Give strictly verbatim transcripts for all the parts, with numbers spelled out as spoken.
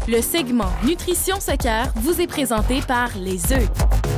Le segment Nutrition Soccer vous est présenté par les œufs.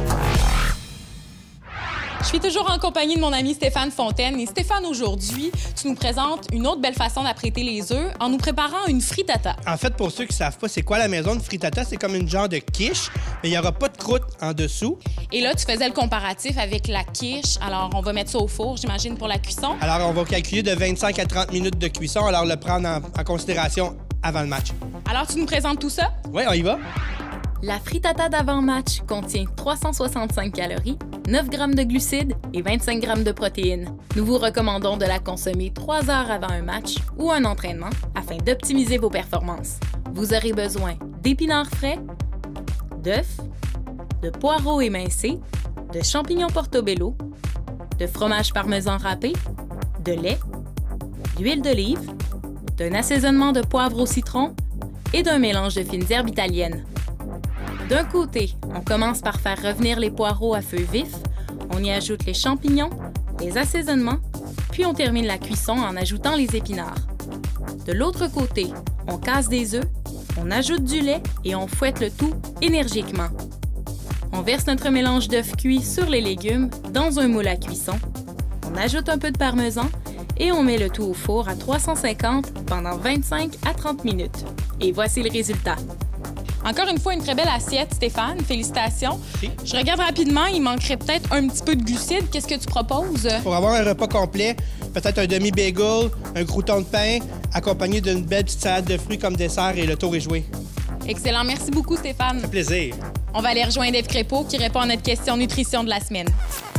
Je suis toujours en compagnie de mon ami Stéphane Fontaine. Et Stéphane, aujourd'hui, tu nous présentes une autre belle façon d'apprêter les œufs en nous préparant une frittata. En fait, pour ceux qui ne savent pas c'est quoi la maison de frittata, c'est comme une genre de quiche, mais il n'y aura pas de croûte en dessous. Et là, tu faisais le comparatif avec la quiche. Alors, on va mettre ça au four, j'imagine, pour la cuisson. Alors, on va calculer de vingt-cinq à trente minutes de cuisson, alors le prendre en, en considération avant le match. Alors, tu nous présentes tout ça? Oui, on y va. La frittata d'avant-match contient trois cent soixante-cinq calories, neuf grammes de glucides et vingt-cinq grammes de protéines. Nous vous recommandons de la consommer trois heures avant un match ou un entraînement afin d'optimiser vos performances. Vous aurez besoin d'épinards frais, d'œufs, de poireaux émincés, de champignons portobello, de fromage parmesan râpé, de lait, d'huile d'olive, d'un assaisonnement de poivre au citron et d'un mélange de fines herbes italiennes. D'un côté, on commence par faire revenir les poireaux à feu vif, on y ajoute les champignons, les assaisonnements, puis on termine la cuisson en ajoutant les épinards. De l'autre côté, on casse des œufs, on ajoute du lait et on fouette le tout énergiquement. On verse notre mélange d'œufs cuits sur les légumes dans un moule à cuisson, on ajoute un peu de parmesan et on met le tout au four à trois cent cinquante pendant vingt-cinq à trente minutes. Et voici le résultat. Encore une fois, une très belle assiette, Stéphane. Félicitations. Oui. Je regarde rapidement, il manquerait peut-être un petit peu de glucides. Qu'est-ce que tu proposes? Pour avoir un repas complet, peut-être un demi-bagel, un crouton de pain, accompagné d'une belle petite salade de fruits comme dessert et le tour est joué. Excellent. Merci beaucoup, Stéphane. Ça fait plaisir. On va aller rejoindre Eve Crépeau qui répond à notre question nutrition de la semaine.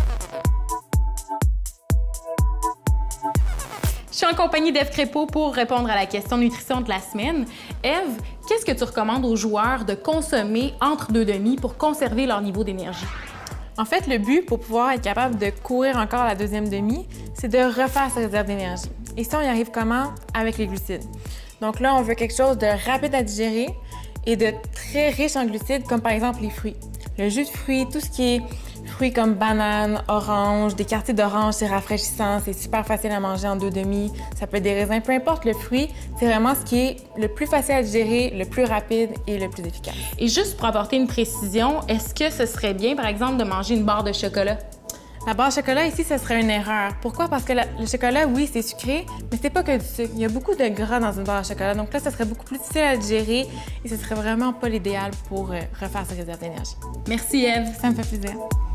Je suis en compagnie d'Eve Crépeau pour répondre à la question nutrition de la semaine. Eve, qu'est-ce que tu recommandes aux joueurs de consommer entre deux demi pour conserver leur niveau d'énergie? En fait, le but pour pouvoir être capable de courir encore la deuxième demi, c'est de refaire sa réserve d'énergie. Et ça, on y arrive comment? Avec les glucides. Donc là, on veut quelque chose de rapide à digérer et de très riche en glucides, comme par exemple les fruits. Le jus de fruits, tout ce qui est fruits comme bananes, oranges, des quartiers d'orange, c'est rafraîchissant, c'est super facile à manger en deux demi. Ça peut être des raisins, peu importe le fruit, c'est vraiment ce qui est le plus facile à digérer, le plus rapide et le plus efficace. Et juste pour apporter une précision, est-ce que ce serait bien, par exemple, de manger une barre de chocolat? La barre de chocolat, ici, ce serait une erreur. Pourquoi? Parce que la, le chocolat, oui, c'est sucré, mais c'est pas que du sucre. Il y a beaucoup de gras dans une barre de chocolat. Donc là, ça serait beaucoup plus difficile à digérer et ce serait vraiment pas l'idéal pour euh, refaire sa réserve d'énergie. Merci, Eve. Ça me fait plaisir.